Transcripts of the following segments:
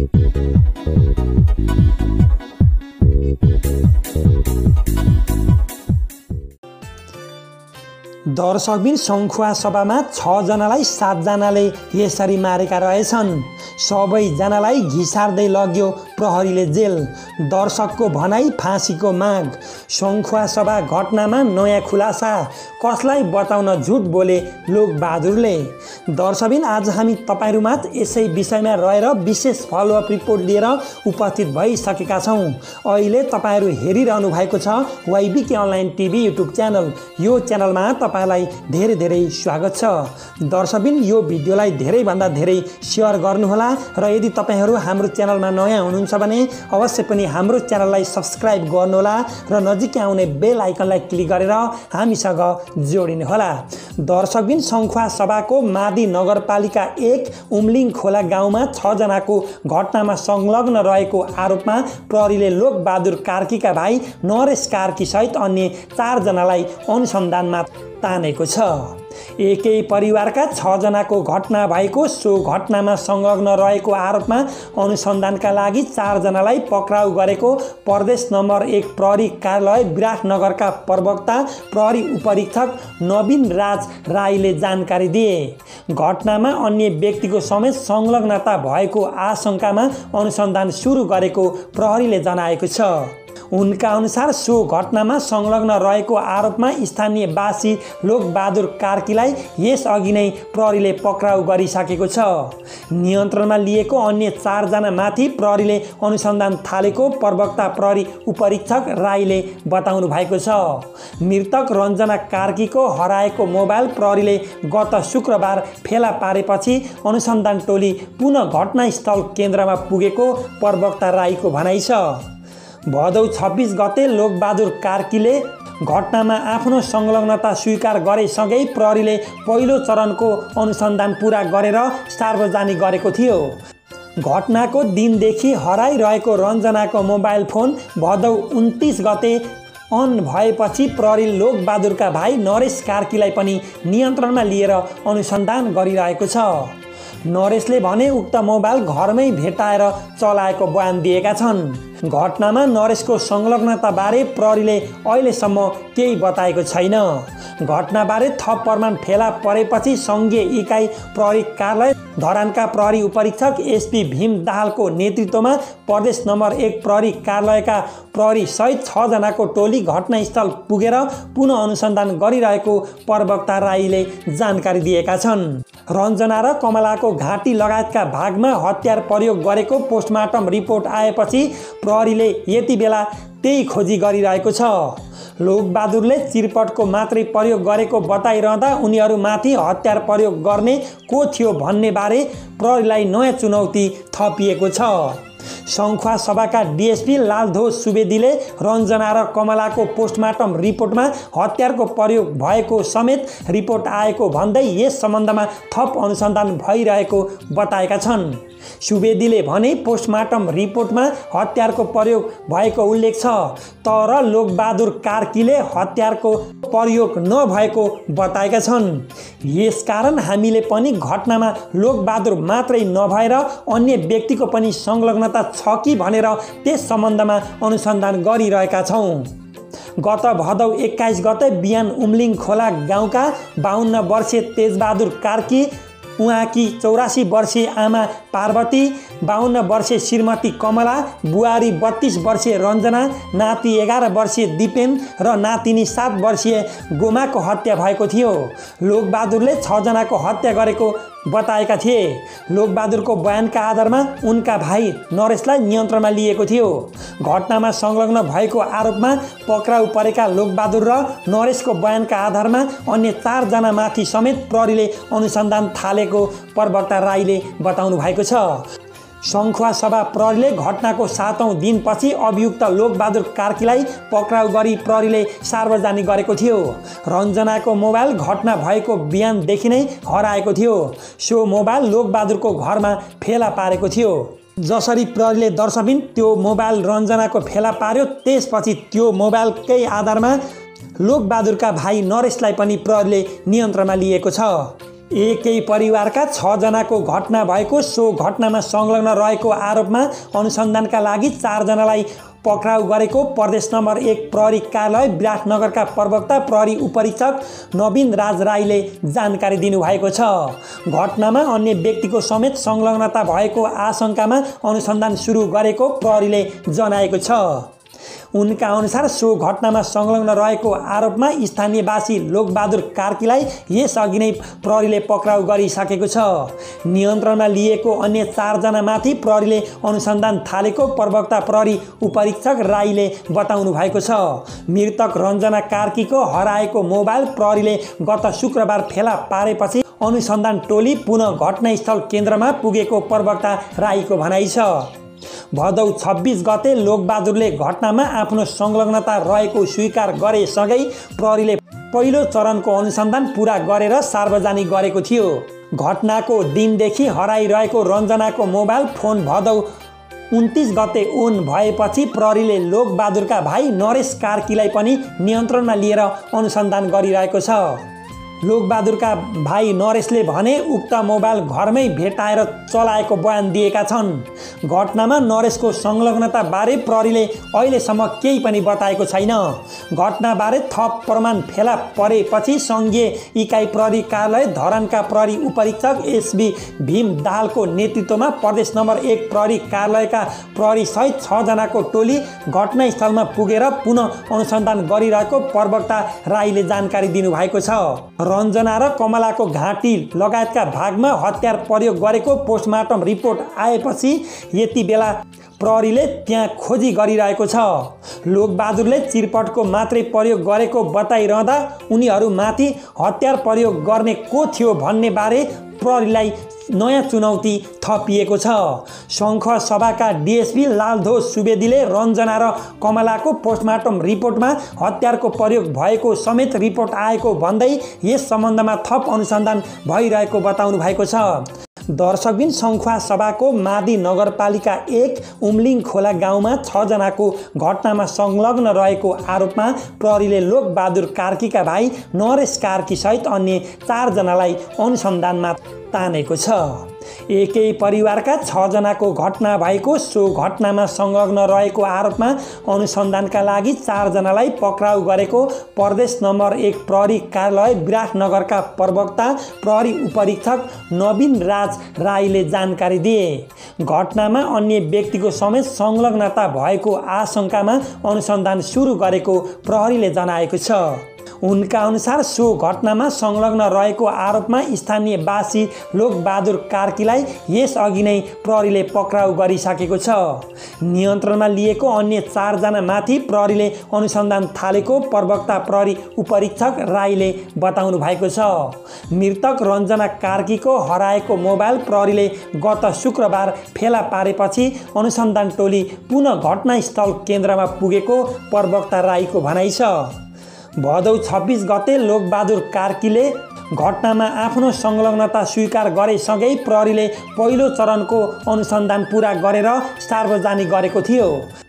दर्शकबिन शङ्खुवासभामा 6 जनालाई 7 जनाले यसरी मारेका रहेछन्। सबैजनालाई घिसार्दै लग्यो प्रहरीले जेल। दर्शकको भनाई फाँसीको माग। शङ्खुवासभा घटनामा नयाँ खुलासा, कसलाई बताउन झुट बोले लोकबहादुरले। दर्शकबिन आज हामी तपाईहरुमाझ यसै विषयमा रहेर विशेष फलोअप रिपोर्ट लिएर उपस्थित भइसकेका छौं। अहिले तपाईहरु हेरिरहनु भएको छ YBK online TV YouTube channel. यो च्यानलमा तपाईलाई धेरै धेरै स्वागत छ। दर्शकबिन यो भिडियोलाई धेरै भन्दा धेरै शेयर गर्नुहोला र यदि तपाईहरु हाम्रो च्यानलमा नयाँ हुनुहुन्छ भने अवश्य पनि हाम्रो च्यानललाई सब्स्क्राइब गर्नुहोला र नजिकै आउने बेल आइकनलाई क्लिक गरेर हामीसँग जोडिनुहोला। दर्शकबिन शङ्खुवासभाको मादी नगरपालिका 1 उम्लिङ खोला गाउँमा 6 जनाको घटनामा संलग्न रहेको आरोपमा प्रहरीले लोकबहादुर कार्कीका भाइ नरेश कार्की सहित अन्य 4 जनालाई अनुसन्धानमा तानेको छ। एकै परिवारका 6 जनाको घटना भएको सो घटनामा संलग्न रहेको आरोपमा अनुसन्धानका लागि 4 जनालाई पक्राउ गरेको प्रदेश नम्बर 1 प्रहरी कार्यालय विराटनगरका प्रवक्ता प्रहरी उपरीक्षक नवीन राज राईले जानकारी दिए। घटनामा अन्य व्यक्तिको समेत संलग्नता भएको आशंकामा अनुसन्धान सुरु गरेको प्रहरीले जनाएको छ। उनका अनुसार सो घटनामा संलग्न रहेको आरोपमा स्थानीय वासी लोकबहादुर कार्कीलाई यस अघि नै प्रहरीले पक्राउ गरिसकेको छ। नियन्त्रणमा लिएको अन्य 4 जना माथि प्रहरीले अनुसन्धान थालेको प्रवक्ता प्रहरी उपरीक्षक राईले बताउनु भएको छ। मृतक रञ्जना कार्कीको हराएको मोबाइल प्रहरीले गत शुक्रबार फेला पारेपछि अनुसन्धान टोली पुनः घटनास्थल केन्द्रमा पुगेको प्रवक्ता राईको भनाइ छ। भदौ 26 गते लोकबहादुर कार्कीले घटनामा आफ्नो संलग्नता स्वीकार गरेसँगै प्रहरीले पहिलो चरणको अनुसन्धान पूरा गरेर सार्वजनिक गरेको थियो। घटनाको दिनदेखि हराइरहेको रञ्जनाको मोबाइल फोन भदौ 29 गते अन भएपछि प्रहरी लोकबहादुरका भाइ नरेश कार्कीलाई पनि नियन्त्रणमा लिएर अनुसन्धान गरिरहेको छ। नरेशले भने उक्त मोबाइल घरमै भेटाएर चलाएको बयान दिएका छन्। घटनामा नरेशको संलग्नता बारे प्रहरीले अहिलेसम्म केही बताएको छैन। घटनाबारे थप प्रमाण फेला परेपछि संघीय इकाइ प्रहरी कार्यालय धरानका प्रहरी उपरीक्षक एसपी भीम दाहालको नेतृत्वमा प्रदेश नम्बर 1 प्रहरी कार्यालयका प्रहरी सहित 6 जनाको टोली घटनास्थल पुगेर पुनः अनुसन्धान गरिरहेको प्रवक्ता राईले जानकारी दिएका छन्। रञ्जना र कमलाको घाँटी लगायतका भागमा हतियार प्रयोग गरेको पोस्टमार्टम रिपोर्ट आएपछि प्रहरीले यति बेला त्यही खोजी गरिरहेको छ। लोकबहादुरले चिरपटको मात्रै प्रयोग गरेको बताइरहँदा उनीहरूमाथि हतियार प्रयोग गर्ने को थियो भन्ने बारे प्रहरीलाई नयाँ चुनौती थपिएको छ। शङ्खुवासभाका डीएसपी लालधोज सुवेदीले रञ्जना र कमलाको पोस्टमार्टम रिपोर्टमा हतियारको प्रयोग भएको समेत रिपोर्ट आएको भन्दै यस सम्बन्धमा थप अनुसन्धान भइरहेको बताएका छन्। सुवेदीले भने पोस्टमार्टम रिपोर्टमा हतियारको प्रयोग भएको उल्लेख छ, तर लोकबहादुर कार्कीले हतियारको प्रयोग नभएको बताएका छन्। यसकारण हामीले पनि घटनामा लोकबहादुर मात्रै नभएर अन्य व्यक्तिको पनि संलग्नता छ कि भनेर त्यस सम्बन्धमा अनुसन्धान गरिरहेका छौं। गत भदौ 21 गते बिहान उम्लिङ खोला गाउँका 52 वर्षीय तेजबहादुर कार्की, उहाँकी 84 वर्षीय आमा पार्वती, 52 वर्षीय श्रीमती कमला, बुहारी 32 वर्षीय रञ्जना, नाति 11 वर्षीय दिपेन र नातिनी 7 वर्षीय गोमाको हत्या भएको थियो। लोकबहादुरले 6 जनाको हत्या गरेको बताएका थिए। लोकबहादुरको बयानका आधारमा उनका भाइ नरेशलाई नियन्त्रणमा लिएको थियो। घटनामा संलग्न भएको आरोपमा पक्राउ परेका लोकबहादुर र नरेशको बयानका आधारमा अन्य 4 जना माथि समेत प्रहरीले अनुसन्धान थालेको प्रवक्ता राईले बताउनु भएको छ। शङ्खुवासभा प्रहरीले घटनाको 7औं दिनपछि अभियुक्त लोकबहादुर कार्कीलाई पक्राउ गरी प्रहरीले सार्वजनिक गरेको थियो। रञ्जनाको मोबाइल घटना भएको बिहानदेखि नै हराएको थियो। सो मोबाइल लोकबहादुरको घरमा फेला पारेको थियो। जसरी प्रहरीले दर्शकबिन त्यो मोबाइल रञ्जनाको फेला पार्यो, त्यसपछि त्यो मोबाइलकै आधारमा लोकबहादुरका भाइ नरेशलाई पनि प्रहरीले नियन्त्रणमा लिएको छ। एकै परिवारका 6 जनाको घटना भएको सो घटनामा संलग्न रहेको आरोपमा अनुसन्धानका लागि 4 जनालाई पक्राउ गरेको प्रदेश नम्बर 1 प्रहरी कार्यालय विराटनगरका प्रवक्ता प्रहरी उपरीक्षक नवीन राज राईले जानकारी दिनुभएको छ। घटनामा अन्य व्यक्तिको समेत संलग्नता भएको आशंकामा अनुसन्धान सुरु गरेको प्रहरीले जनाएको छ। उनका अनुसार सो घटनामा संलग्न रहेको आरोपमा स्थानीयवासी लोकबहादुर कार्कीलाई यसअघि नै प्रहरीले पक्राउ गरिसकेको छ। नियन्त्रणमा लिएको अन्य 4 जनामाथि प्रहरीले अनुसन्धान थालेको प्रवक्ता प्रहरी उपरीक्षक राईले बताउनु भएको छ। मृतक रञ्जना कार्कीको हराएको मोबाइल प्रहरीले गत शुक्रबार फेला पारेपछि अनुसन्धान टोली पुनः घटनास्थल केन्द्रमा पुगेको प्रवक्ता राईको भनाइ छ। भदौ 26 गते लोकबहादुरले घटनामा आफ्नो संलग्नता रहेको स्वीकार गरेसँगै प्रहरीले पहिलो चरणको अनुसन्धान पूरा गरेर सार्वजनिक गरेको थियो। घटनाको दिनदेखि हराइरहेको रञ्जनाको मोबाइल फोन भदौ 29 गते ओन भएपछि प्रहरीले लोकबहादुरका भाइ नरेश कार्कीलाई पनि नियन्त्रणमा लिएर अनुसन्धान गरिरहेको छ। लोकबहादुरका भाइ नरेशले भने उक्त मोबाइल घरमै भेटाएर चलाएको बयान दिएका छन्। घटनामा नरेशको संलग्नता बारे प्रहरीले अहिलेसम्म केही पनि बताएको छैन। घटनाबारे थप प्रमाण फेला परेपछि सङ्घीय इकाइ प्रहरी कार्यालय धरानका प्रहरी उपरीक्षक एसबी भीम दाहालको नेतृत्वमा प्रदेश नम्बर 1 प्रहरी कार्यालयका प्रहरी सहित 6 जनाको टोली घटनास्थलमा पुगेर पुनः अनुसन्धान गरिरहेको प्रवक्ता राईले जानकारी दिनुभएको छ। रञ्जना र कमलाको घाँटी लगायतका भागमा हतियार प्रयोग गरेको पोस्टमार्टम रिपोर्ट आएपछि यति बेला प्रहरीले त्यहाँ खोजी गरिरहेको छ। लोकबहादुरले चिरपटको मात्रै प्रयोग गरेको बताइरहँदा उनीहरूमाथि हतियार प्रयोग गर्ने को थियो भन्ने बारे प्रहरीलाई नयाँ चुनौती थपिएको छ। शङ्खसभाका डिएसपी लालधो सुवेदीले रञ्जना र कमलाको पोस्टमार्टम रिपोर्टमा हतियारको प्रयोग भएको समेत रिपोर्ट आएको भन्दै यस सम्बन्धमा थप अनुसन्धान भइरहेको बताउनु भएको छ। दर्शकबिन सङ्खुवासभाको मादी नगरपालिका 1 उम्लिङ खोला गाउँमा 6 जनाको घटनामा संलग्न रहेको आरोपमा प्रहरीले लोकबहादुर कार्कीका भाइ नरेश कार्की सहित अन्य 4 जनालाई अनुसन्धानमा तानेको छ। एकै परिवारका 6 जनाको घटना भएको सो घटनामा संलग्न रहेको आरोपमा अनुसन्धानका लागि 4 जनालाई पक्राउ गरेको प्रदेश नम्बर 1 प्रहरी कार्यालय विराटनगरका प्रवक्ता प्रहरी उपरीक्षक नवीन राज राईले जानकारी दिए। घटनामा अन्य व्यक्तिको समेत संलग्नता भएको आशंकामा अनुसन्धान सुरु गरेको प्रहरीले जनाएको छ। उनका अनुसार सो घटनामा संलग्न रहेको आरोपमा स्थानीयवासी लोकबहादुर कार्कीलाई यसअघि नै प्रहरीले पक्राउ गरिसकेको छ। नियन्त्रणमा लिएको अन्य 4 जनामाथि प्रहरीले अनुसन्धान थालेको प्रवक्ता प्रहरी उपरीक्षक राईले बताउनु भएको छ। मृतक रञ्जना कार्कीको हराएको मोबाइल प्रहरीले गत शुक्रबार फेला पारेपछि अनुसन्धान टोली पुनः घटनास्थल केन्द्रमा पुगेको प्रवक्ता राईको भनाइ छ। भदौ 26 गते लोकबहादुर कार्कीले घटनामा आफ्नो संलग्नता स्वीकार गरेसँगै प्रहरीले पहिलो चरणको अनुसन्धान पूरा गरेर सार्वजनिक गरेको थियो।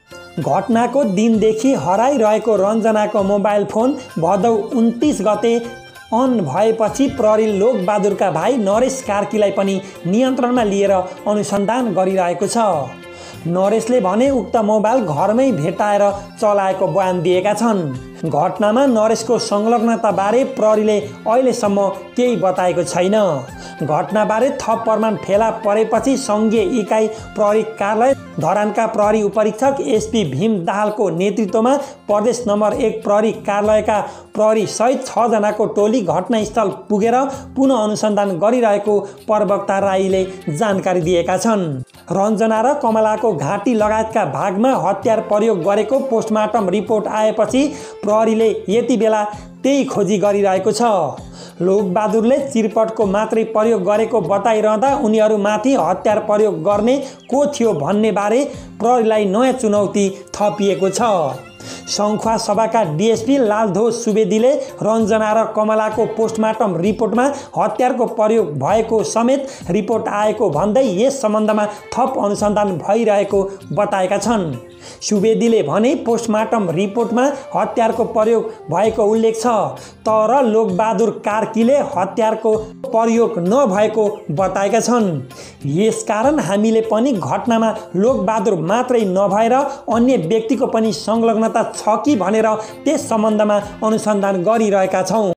घटनाको दिनदेखि हराइरहेको रञ्जनाको मोबाइल फोन भदौ 29 गते अन भएपछि प्रहरी लोकबहादुरका भाइ नरेश कार्कीलाई पनि नियन्त्रणमा लिएर अनुसन्धान गरिरहेको छ। नरेशले भने उक्त मोबाइल घरमै भेटाएर चलाएको बयान दिएका छन्। घटनामा नरेशको संलग्नता बारे प्रहरीले अहिलेसम्म केही बताएको छैन। घटनाबारे थप प्रमाण फेला परेपछि सङ्घीय इकाइ प्रहरी कार्यालय धरानका प्रहरी उपरीक्षक एसपी भीम दाहालको नेतृत्वमा प्रदेश नम्बर 1 प्रहरी कार्यालयका प्रहरी सहित 6 जनाको टोली घटनास्थल पुगेर पुनः अनुसन्धान गरिरहेको प्रवक्ता राईले जानकारी दिएका छन्। रञ्जना र कमलाको घाँटी लगायतका भागमा हतियार प्रयोग गरेको पोस्टमार्टम रिपोर्ट आएपछि प्रहरीले यति बेला त्यही खोजी गरिरहेको छ। लोकबहादुरले चिरपटको मात्रै प्रयोग गरेको बताइरहँदा उनीहरूमाथि हतियार प्रयोग गर्ने को थियो भन्ने बारे प्रहरीलाई नयाँ चुनौती थपिएको छ। सङ्खुवासभाका डिएसपी लालधोज सुवेदीले रञ्जना र कमलाको पोस्टमार्टम रिपोर्टमा हतियारको प्रयोग भएको समेत रिपोर्ट आएको भन्दै यस सम्बन्धमा थप अनुसन्धान भइरहेको बताएका छन्। सुवेदीले भने पोस्टमार्टम रिपोर्टमा हतियारको प्रयोग भएको उल्लेख छ, तर लोकबहादुर कार्कीले हतियारको प्रयोग नभएको बताएका छन्। यसकारण हामीले पनि घटनामा लोकबहादुर मात्रै नभएर अन्य व्यक्तिको पनि संलग्नता छ कि भनेर त्यस सम्बन्धमा अनुसन्धान गरिरहेका छौँ।